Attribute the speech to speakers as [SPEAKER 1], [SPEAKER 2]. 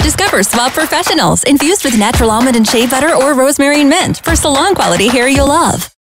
[SPEAKER 1] Discover Suave Professionals, infused with natural almond and shea butter or rosemary and mint for salon quality hair you'll love.